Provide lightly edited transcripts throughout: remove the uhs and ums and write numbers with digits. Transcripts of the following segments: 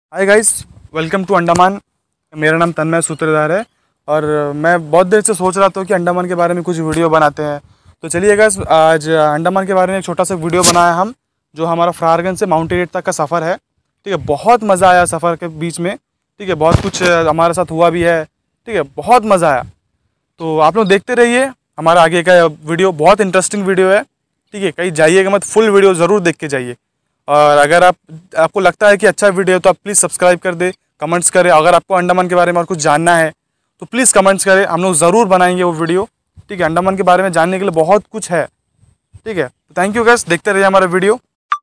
Hi guys, welcome to Andaman. मेरा नाम तन्मय सूत्रधार है और मैं बहुत देर से सोच रहा था कि अंडमान के बारे में कुछ वीडियो बनाते हैं। तो चलिए गाइस, आज अंडमान के बारे में एक छोटा सा वीडियो बनाया हम, जो हमारा फ्रारगंज से माउंट एरियट तक का सफ़र है। ठीक है, बहुत मज़ा आया सफ़र के बीच में। ठीक है, बहुत कुछ हमारे साथ हुआ भी है। ठीक है, बहुत मज़ा आया। तो आप लोग देखते रहिए हमारा आगे का वीडियो, बहुत इंटरेस्टिंग वीडियो है। ठीक है, कहीं जाइएगा मत, फुल वीडियो ज़रूर देख के जाइए। और अगर आपको लगता है कि अच्छा वीडियो है तो आप प्लीज़ सब्सक्राइब कर दे, कमेंट्स करें। अगर आपको अंडमान के बारे में और कुछ जानना है तो प्लीज़ कमेंट्स करें, हम लोग ज़रूर बनाएंगे वो वीडियो। ठीक है, अंडमान के बारे में जानने के लिए बहुत कुछ है। ठीक है, तो थैंक यू गाइस, देखते रहिए हमारा वीडियो।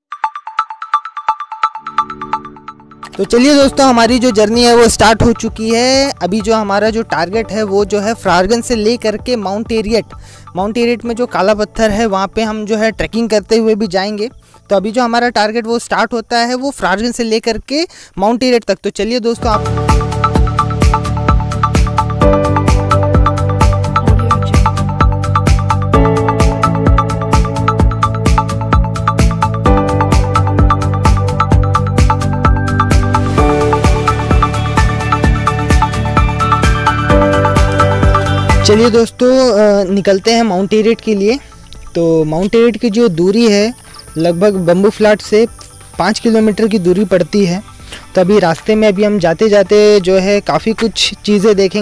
तो चलिए दोस्तों, हमारी जो जर्नी है वो स्टार्ट हो चुकी है। अभी जो हमारा जो टारगेट है वो जो है फ्रारगंज से ले करके माउंट एरियट में जो काला पत्थर है वहाँ पे हम जो है ट्रैकिंग करते हुए भी जाएंगे। तो अभी जो हमारा टारगेट वो स्टार्ट होता है वो फ्रारगंज से ले करके माउंट एरियट तक। तो चलिए दोस्तों, आप चलिए दोस्तों निकलते हैं माउंट एरियट के लिए। तो माउंट एरियट की जो दूरी है लगभग बम्बू फ्लैट से 5 किलोमीटर की दूरी पड़ती है। तो अभी रास्ते में अभी हम जाते जाते जो है काफ़ी कुछ चीज़ें देखेंगे।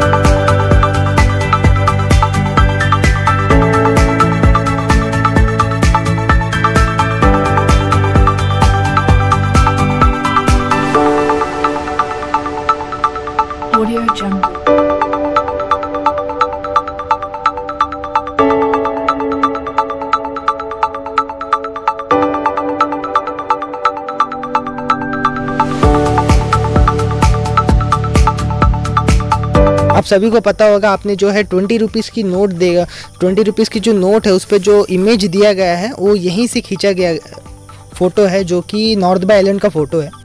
आप सभी को पता होगा, आपने जो है 20 रुपीज़ की नोट देगा, 20 रुपीज़ की जो नोट है उस पर जो इमेज दिया गया है वो यहीं से खींचा गया फ़ोटो है, जो कि नॉर्थ बे आइलैंड का फ़ोटो है।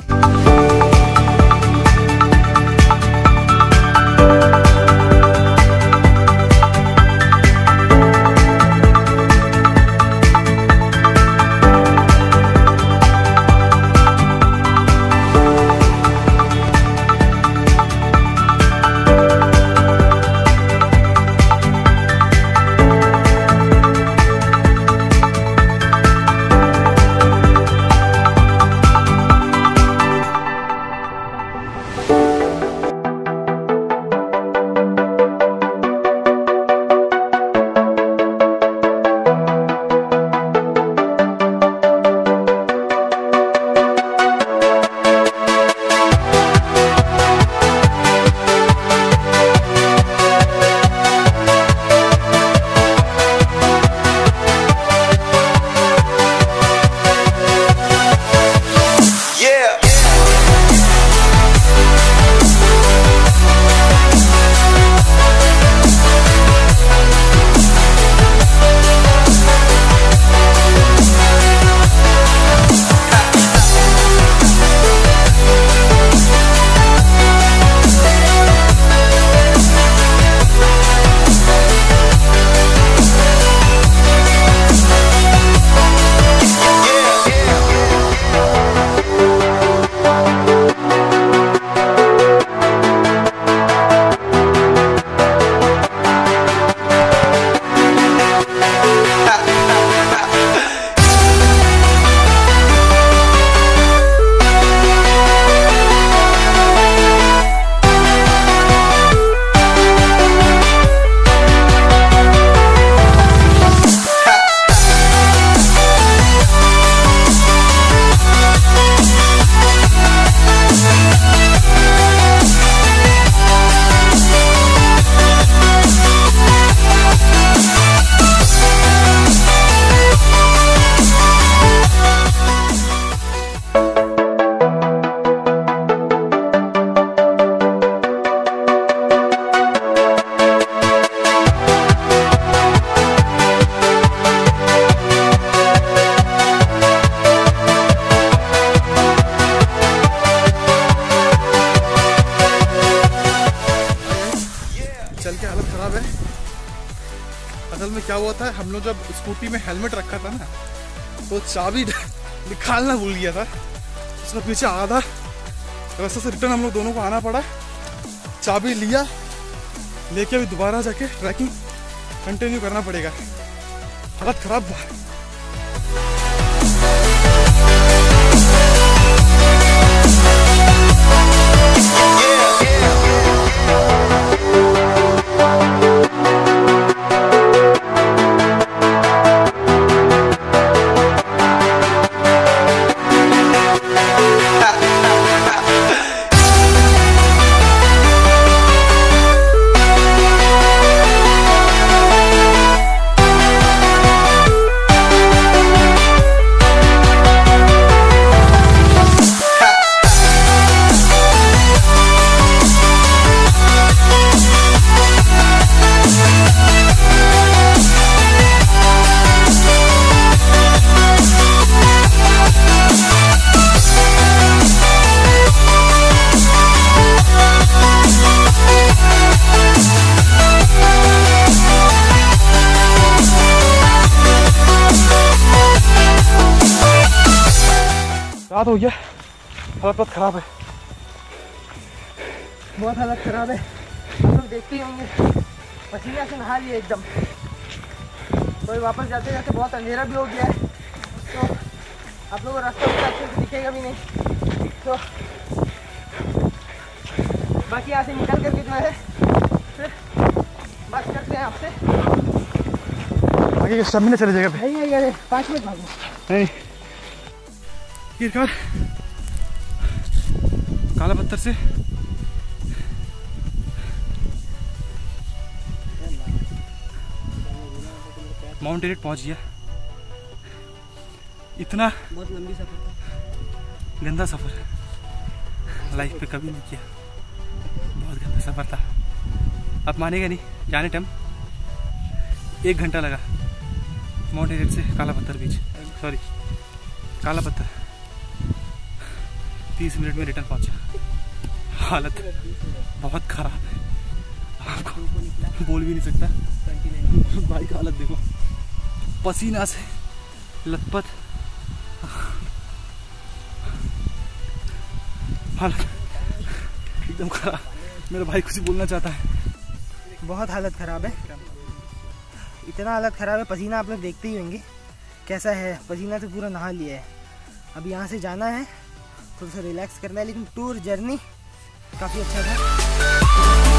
असल में क्या हुआ था, हम लोग जब स्कूटी में हेलमेट रखा था ना, तो चाबी निकालना भूल गया था। उसका पीछे आधा रास्ते से रिटर्न हम लोग दोनों को आना पड़ा। चाबी लिया, लेके अभी दोबारा जाके ट्रैकिंग कंटिन्यू करना पड़ेगा। हालत खराब हुआ। रात हो गया, हालत बहुत ख़राब है। बहुत हालत ख़राब है। आप लोग देखते ही होंगे, पसीने से नहा लिए एकदम। तो वापस जाते जाते बहुत अंधेरा भी हो गया है, तो आप लोगों को रास्ता उतना अच्छे से दिखेगा भी नहीं। तो बाकी यहाँ से निकल करके जो है फिर बात करते हैं आपसे। आगे के स्टेप में चले जाएगा। नहीं 5 मिनट भागो। नहीं काला पत्थर से माउंट एवरेस्ट पहुंच गया। इतना बहुत लंबी सफर, गंदा सफर लाइफ पे कभी नहीं किया। बहुत गंदा सफर था। आप मानेगा नहीं, जाने टाइम 1 घंटा लगा माउंट एवरेस्ट से काला पत्थर बीच, सॉरी काला पत्थर। 30 मिनट में रिटर्न पहुंचा। हालत बहुत खराब है, आपको बोल भी नहीं सकता। भाई का हालत देखो, पसीना से लथपथ हालत एकदम खराब। मेरा भाई कुछ बोलना चाहता है। बहुत हालत ख़राब है, इतना हालत ख़राब है। पसीना आप लोग देखते ही होंगे कैसा है, पसीना से पूरा नहा लिया है। अब यहाँ से जाना है, थोड़ा सा रिलैक्स करना है, लेकिन टूर जर्नी काफ़ी अच्छा था।